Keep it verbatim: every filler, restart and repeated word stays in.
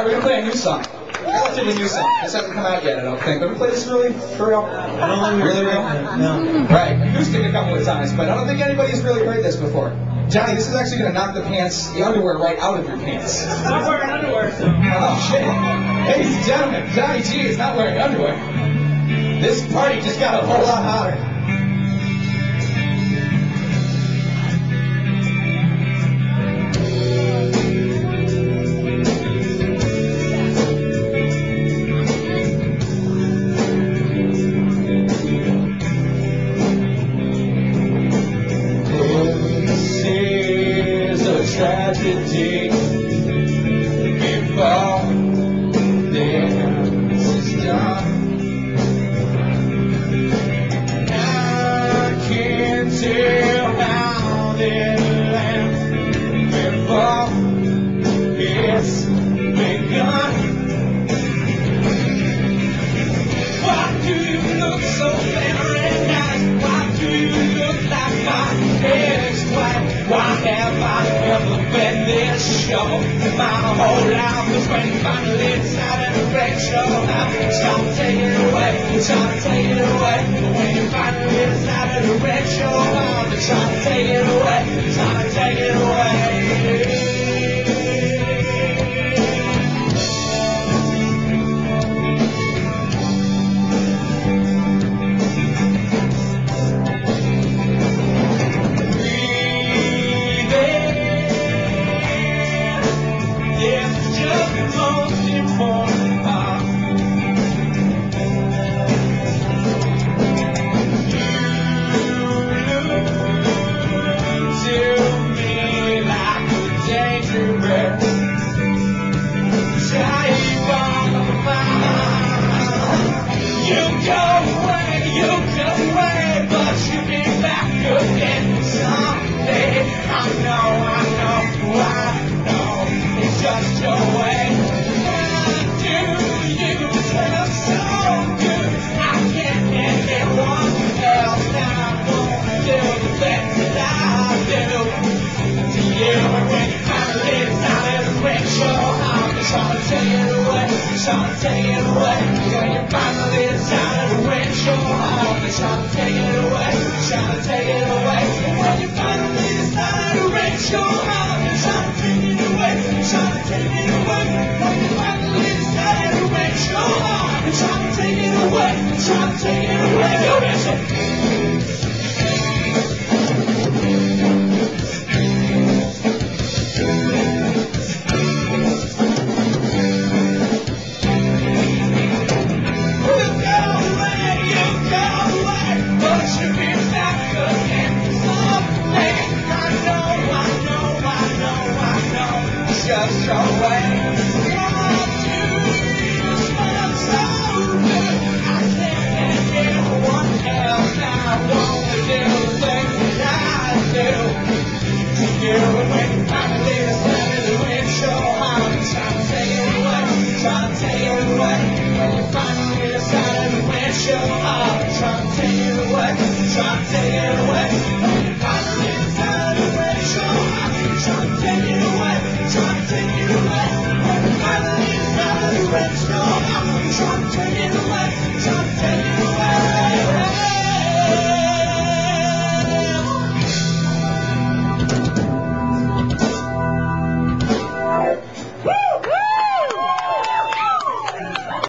Alright, we're gonna play a new song. Relatively new song. This hasn't come out yet, I don't think. But we play this really for real. I don't think Really real? No. Right, acoustic a couple of times, but I don't think anybody's really heard this before. Johnny, this is actually gonna knock the pants, the underwear right out of your pants. Stop wearing underwear, so. Oh shit. Ladies and gentlemen, Johnny G is not wearing underwear. This party just got a whole lot hotter. Tragedy before this is done. I can't tell how it'll end before it's begun. Why do you look so very nice? Why do you look like my head is white? Why have I ever been this show? My whole life was when you finally decided to break show. It's time to take it away, it's time to take it away. When you finally decided to break show, it's time to take it away, it's time to take it away. Take it away, when you finally decided to win your heart. They're trying to take it away, trying to take it away. When you finally decided to win your heart, they're trying to take it away, trying to take it away. When you finally decided to win your heart, they're trying to take it away, trying to take it away. Go ahead. Just your way.